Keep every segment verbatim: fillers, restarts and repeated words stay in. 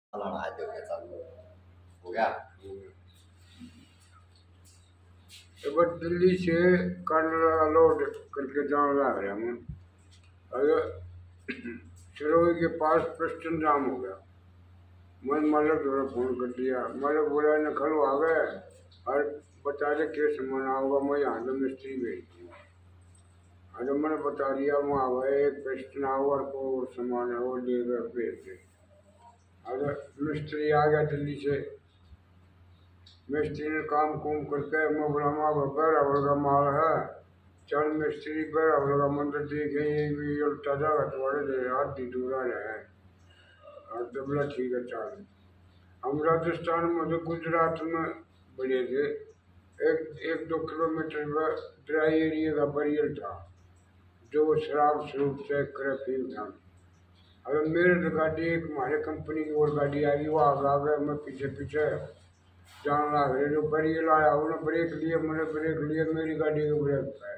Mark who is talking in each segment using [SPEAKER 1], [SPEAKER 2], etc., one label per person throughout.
[SPEAKER 1] चलाना है जो के चालू हो गया।
[SPEAKER 2] एक बार दिल्ली से कर्नाटक लोड करके जाने लग रहे हम। अगर सिरोही के पास प्रेस्टन जाम हो गया। मैं मालिक थोड़ा फोन कर दिया। मालिक बोला न खलो आ गए और बता दे क्या सामान होगा, मैं यहाँ से मिस्त्री भेज दूँगा। अरे मैंने बता दिया वहाँ गए एक प्रेस्टन आओ और को सामान है वो ले गए भेज दे। अरे मिस्त्री आ गया दिल्ली से। मिस्त्री ने काम कुम करके मैं बोला माँ बब्बर अवल का माल है, चल मिस्त्री पर अवल का मंदिर देखे ये भी उल्टा जाएगा थोड़े देर हाथ दी दूरा रहे। और तो बोला ठीक है चल। हम राजस्थान में तो गुजरात में बड़े थे। एक एक दो किलोमीटर में ड्राई एरिया का बरियल था जो शराब स्वरूप चेक करे फील था। अगर मेरे तो गाड़ी एक हमारे कंपनी की और गाड़ी आई वो आगे आगे मैं पीछे पीछे जान लग रहे जो बरियल आया उन्हें ब्रेक लिए, मैंने ब्रेक लिए, मेरी गाड़ी के ब्रेक पाए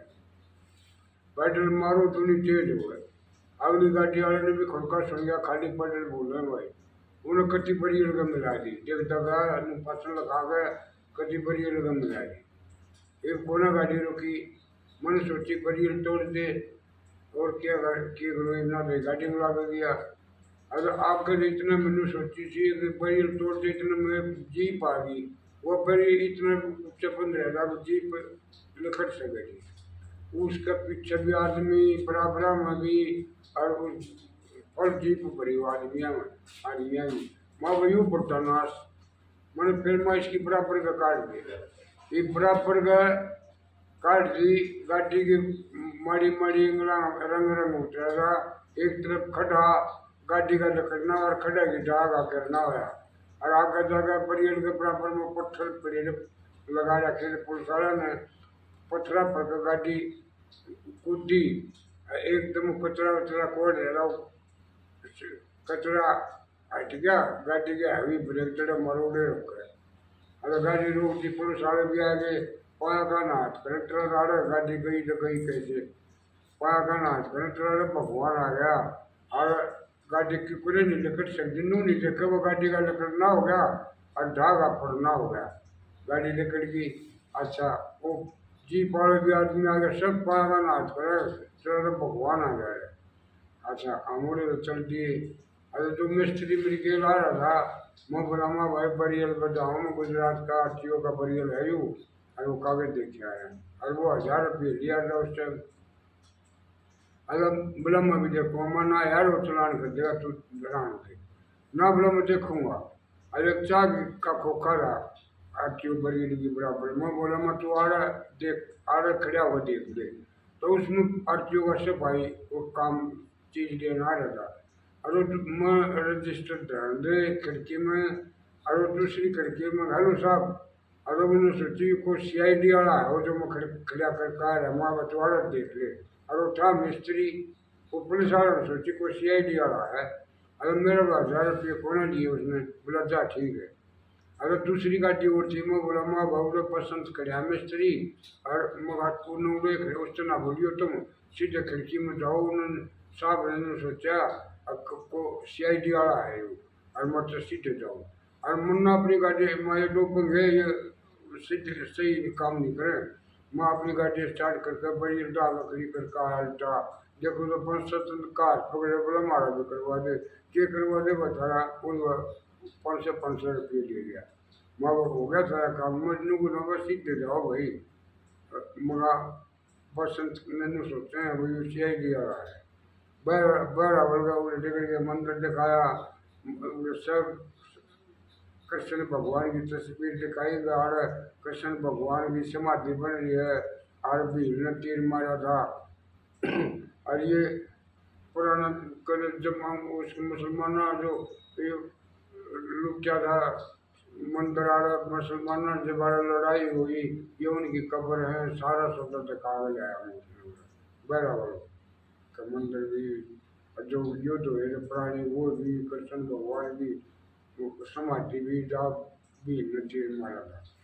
[SPEAKER 2] पेडल मारो तो नहीं तेज हो गए। अगली गाड़ी वाले ने भी खुद का सुन गया खाली पेडल बोल रहे भाई उन्हें कति बड़ी रकम मिला दी। देखता गया फसल लगा गया कति बड़ी रकम मिला दी। एक कोना गाड़ी रुकी, मैंने सोची बरियल तोड़ दे और क्या क्या करो इतना दे गाड़ी में लगा गया। अगर आकर इतना मैंने सोची थी कि बरियल तोड़ दे इतना मैं जीप आ गई वो बरियल इतना चपन रहेगा तो जीप निकट सकेगी। उसका पीछे भी आदमी बराबर में भी और फल जीप भरी हुआ आदमिया में आदमिया में मैं वही पड़ता नाश। मैंने फिर मैं इसकी बराबर का काट दिया। ये बराबर का काट दी गाड़ी की माड़ी माड़ी रंग रंग उतरा था। एक तरफ खड़ा गाड़ी का लकड़ना और खड़ा की डाग आकर ना होया और आगे जाकर बरियल के बराबर में पत्थर पड़े लगा रखे पुलिस वाला ने पत्थरा पर गाड़ी कूदी एकदम कचरा वचरा कोड रहा कचरा हट गया। गाड़ी के हैवी ब्रेक चढ़े मरोड़े रुक गए। अगर गाड़ी रोक दी पुलिस वाले भी आ गए पाया का नाच कलेक्टर आ रहा गाड़ी गई तो गई कैसे पाया का नाच कलेक्टर भगवान आ गया और गाड़ी की कुरे नहीं लिकट सकती नू नहीं देखे वो गाड़ी का लकड़ ना हो गया और धागा फड़ना हो गया गाड़ी लकड़ की। अच्छा वो जीप वाले भी आदमी आ गए सब पाया का नाच करे चलो भगवान आ गया। अच्छा अमूड़े तो चल दिए। अरे जो मिस्त्री मेरी गेल आ रहा था मैं बोला माँ भाई बरियल बताओ मैं गुजरात का आरटीओ का बरियल है यू और वो कागज देखे आया और वो हजार रुपये लिया था उस टाइम। अगर बोला मैं भी देखूँ मैं ना यार वो चलान कर देगा तू हैरान थे ना बोला मैं देखूंगा। अरे चाय का खोखा रहा आरटीओ बरियल की बराबर मैं बोला मैं तू आ रहा देख आ रहा खड़ा हुआ देख ले तो उसमें आरटीओ का सफाई वो काम चीज लेना आ रहा था। और मैं रजिस्टर ध्यान दे खिड़की में और दूसरी खिड़की में हेलो साहब और मैंने सोची को सी आई डी वाला है वो जो मैं खड़ा कर कहा है वहाँ बतवाड़ा देख ले और वो था मिस्त्री वो पुलिस वाला ने सोची को सी आई डी वाला है। अगर मेरे पास हजार रुपये कोना दिए उसने बोला जा ठीक है। अगर दूसरी गाड़ी और थी मैं बोला माँ बाबू पसंद कर मिस्त्री और महत्वपूर्ण देख रहे उससे ना बोलियो तुम सीधे खिड़की में जाओ। उन्होंने साहब ने सोचा को सी आई डी वाला है वो और मतलब सीधे जाओ और मुन्ना अपनी गाड़ी मैं दो पंगे ये सीधे सही काम नहीं करे। मैं अपनी गाड़ी स्टार्ट करके बड़ी डाल लकड़ी करके आल्टा देखो तो पाँच सौ कार पकड़े बोला हमारा भी करवा दे क्या करवा दे बता उन पाँच सौ पाँच सौ रुपये ले गया। माँ बाप हो गया सारा काम मजनू को ना बस सीधे जाओ भाई मगा बसंत मैंने सोचते हैं वही सी आई डी रहा है बराबर का उल्टे करके मंदिर दिखाया सब कृष्ण भगवान की तस्वीर दिखाई और कृष्ण भगवान की समाधि बन रही है और भीड़ ने तीर मारा था। और ये पुराना जब हम उस मुसलमान जो लुटा था मंदिर आ रहा मुसलमानों से बड़ा लड़ाई हुई ये उनकी कब्र है सारा सौदा दिखा गया बराबर का मंदिर भी जो युद्ध हुए थे पुरानी वो भी कृष्ण भगवान भी समाधि भी जा भी तीर मारा था।